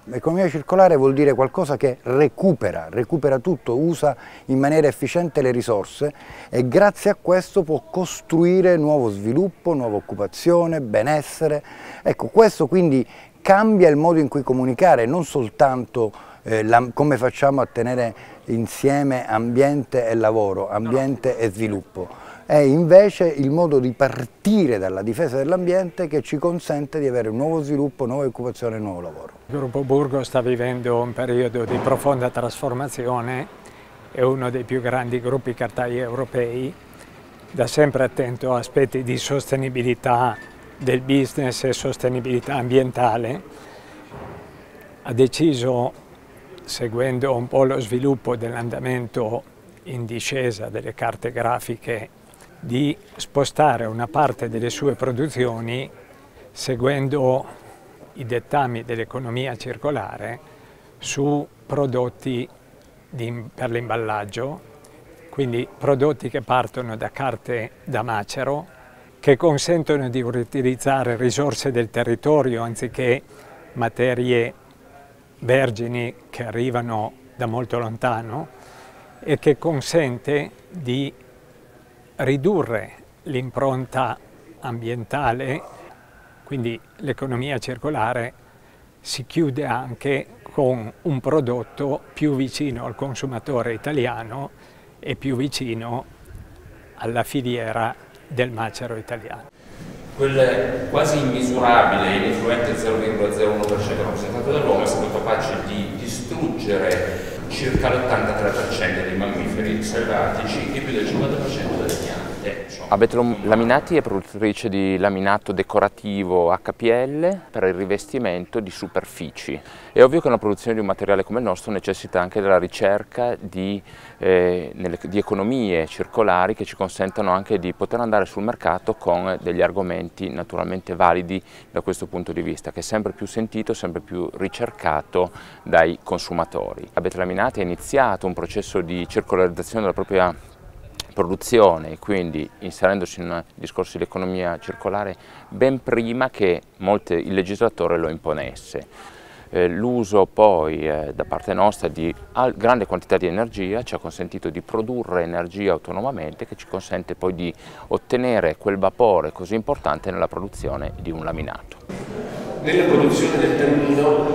Economia circolare vuol dire qualcosa che recupera tutto, usa in maniera efficiente le risorse e grazie a questo può costruire nuovo sviluppo, nuova occupazione, benessere. Ecco, questo quindi cambia il modo in cui comunicare, non soltanto come facciamo a tenere insieme ambiente e lavoro, ambiente e sviluppo. È invece il modo di partire dalla difesa dell'ambiente che ci consente di avere un nuovo sviluppo, nuova occupazione e nuovo lavoro. Il Gruppo Burgo sta vivendo un periodo di profonda trasformazione, è uno dei più grandi gruppi cartai europei, da sempre attento a aspetti di sostenibilità del business e sostenibilità ambientale. Ha deciso, seguendo un po' lo sviluppo dell'andamento in discesa delle carte grafiche, di spostare una parte delle sue produzioni seguendo i dell'economia circolare su prodotti per l'imballaggio, quindi prodotti che partono da carte da macero, che consentono di utilizzare risorse del territorio anziché materie vergini che arrivano da molto lontano e che consente di ridurre l'impronta ambientale, quindi l'economia circolare si chiude anche con un prodotto più vicino al consumatore italiano e più vicino alla filiera del macero italiano. Quel quasi immisurabile e influente 0,01% rappresentato dall'uomo è stato capace di distruggere circa l'83% dei mammiferi selvatici e più del 50% delle piante. Abetolo Laminati è produttrice di laminato decorativo HPL per il rivestimento di superfici. È ovvio che una produzione di un materiale come il nostro necessita anche della ricerca di economie circolari che ci consentano anche di poter andare sul mercato con degli argomenti naturalmente validi da questo punto di vista, che è sempre più sentito, sempre più ricercato dai consumatori. Abetolo Laminati ha iniziato un processo di circolarizzazione della propria produzione, quindi inserendosi in un discorso di economia circolare ben prima che il legislatore lo imponesse. L'uso poi da parte nostra di grande quantità di energia ci ha consentito di produrre energia autonomamente, che ci consente poi di ottenere quel vapore così importante nella produzione di un laminato. Nella produzione del tannino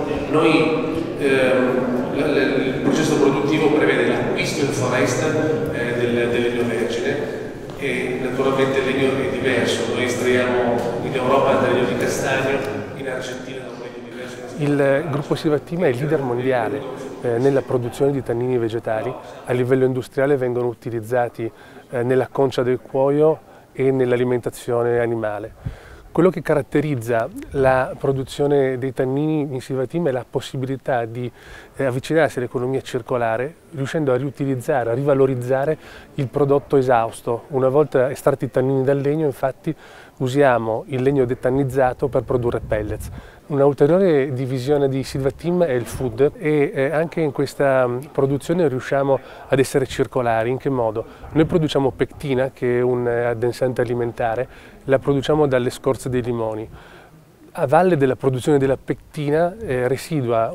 il processo produttivo prevede l'acquisto in foresta del legno vergine e naturalmente il legno è diverso. Noi estraiamo in Europa del legno di castagno, in Argentina da un legno diverso. Il gruppo Sivatim è il leader mondiale nella produzione di tannini vegetali. A livello industriale vengono utilizzati nella concia del cuoio e nell'alimentazione animale. Quello che caratterizza la produzione dei tannini in Sivatim è la possibilità di avvicinarsi all'economia circolare, riuscendo a riutilizzare, a rivalorizzare il prodotto esausto. Una volta estratti i tannini dal legno, infatti, usiamo il legno detannizzato per produrre pellets. Una ulteriore divisione di Sivatim è il food e anche in questa produzione riusciamo ad essere circolari. In che modo? Noi produciamo pectina, che è un addensante alimentare, la produciamo dalle scorze dei limoni. A valle della produzione della pectina residua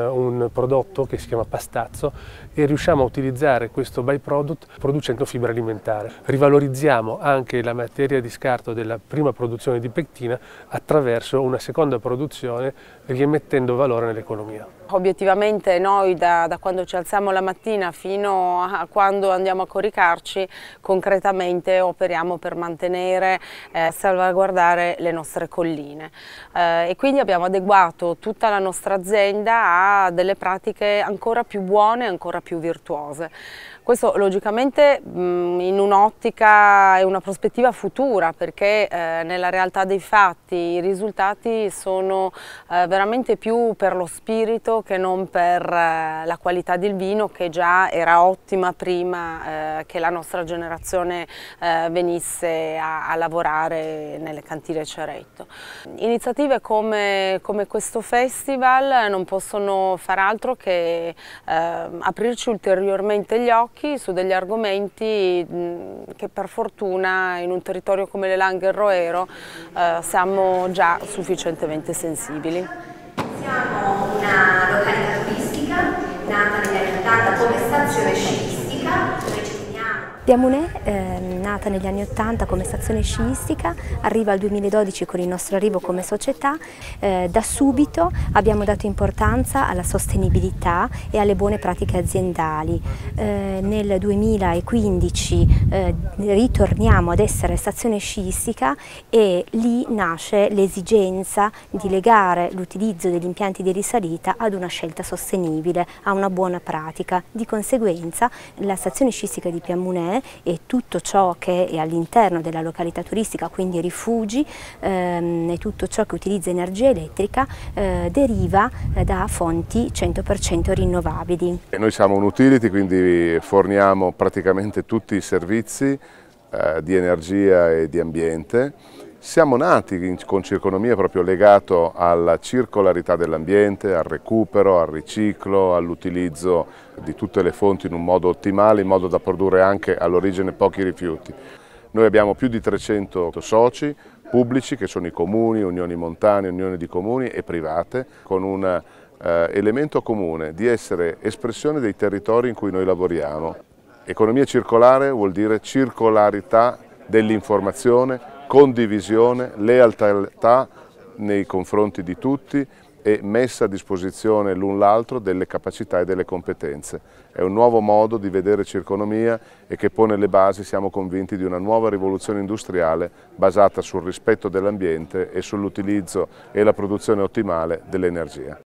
un prodotto che si chiama pastazzo e riusciamo a utilizzare questo byproduct producendo fibra alimentare. Rivalorizziamo anche la materia di scarto della prima produzione di pectina attraverso una seconda produzione, riemettendo valore nell'economia. Obiettivamente noi da quando ci alziamo la mattina fino a quando andiamo a coricarci, concretamente operiamo per mantenere e salvaguardare le nostre colline. E quindi abbiamo adeguato tutta la nostra azienda a delle pratiche ancora più buone e ancora più virtuose. Questo logicamente in un'ottica e una prospettiva futura, perché nella realtà dei fatti i risultati sono veramente più per lo spirito che non per la qualità del vino, che già era ottima prima che la nostra generazione venisse a lavorare nelle cantine Ceretto. Iniziative come questo festival non possono far altro che aprirci ulteriormente gli occhi su degli argomenti che per fortuna in un territorio come le Langhe e il Roero siamo già sufficientemente sensibili. Siamo una stazione sciistica dove ci teniamo. Piemunè, nata negli anni '80 come stazione sciistica, arriva al 2012 con il nostro arrivo come società. Da subito abbiamo dato importanza alla sostenibilità e alle buone pratiche aziendali. Nel 2015 ritorniamo ad essere stazione sciistica e lì nasce l'esigenza di legare l'utilizzo degli impianti di risalita ad una scelta sostenibile, a una buona pratica. Di conseguenza la stazione sciistica di Piemunè e tutto ciò che è all'interno della località turistica, quindi rifugi e tutto ciò che utilizza energia elettrica, deriva da fonti 100% rinnovabili. Noi siamo un utility, quindi forniamo praticamente tutti i servizi di energia e di ambiente. Siamo nati con Circonomia proprio legato alla circolarità dell'ambiente, al recupero, al riciclo, all'utilizzo di tutte le fonti in un modo ottimale, in modo da produrre anche all'origine pochi rifiuti. Noi abbiamo più di 300 soci pubblici, che sono i comuni, unioni montane, unioni di comuni e private, con un elemento comune di essere espressione dei territori in cui noi lavoriamo. Economia circolare vuol dire circolarità dell'informazione, condivisione, lealtà nei confronti di tutti e messa a disposizione l'un l'altro delle capacità e delle competenze. È un nuovo modo di vedere Circonomia e che pone le basi, siamo convinti, di una nuova rivoluzione industriale basata sul rispetto dell'ambiente e sull'utilizzo e la produzione ottimale dell'energia.